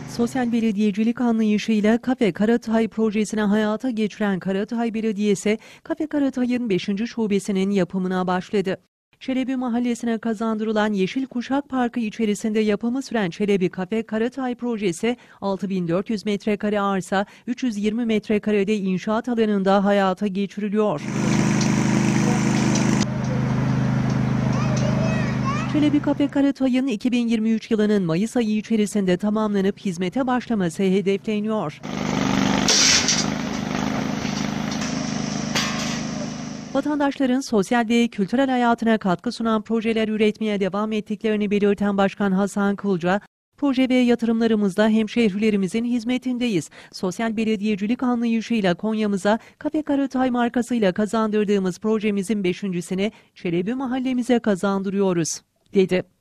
Sosyal belediyecilik anlayışıyla Kafe Karatay projesini hayata geçiren Karatay Belediyesi, Kafe Karatay'ın 5. şubesinin yapımına başladı. Çelebi Mahallesi'ne kazandırılan Yeşil Kuşak Parkı içerisinde yapımı süren Çelebi Kafe Karatay projesi 6.400 metrekare arsa, 320 metrekarede inşaat alanında hayata geçiriliyor. Çelebi Kafe Karatay'ın 2023 yılının Mayıs ayı içerisinde tamamlanıp hizmete başlaması hedefleniyor. Vatandaşların sosyal ve kültürel hayatına katkı sunan projeler üretmeye devam ettiklerini belirten Başkan Hasan Kılca, proje ve yatırımlarımızla hemşehrilerimizin hizmetindeyiz. Sosyal belediyecilik anlayışıyla Konya'mıza Kafe Karatay markasıyla kazandırdığımız projemizin 5.'sini Çelebi mahallemize kazandırıyoruz, dedi.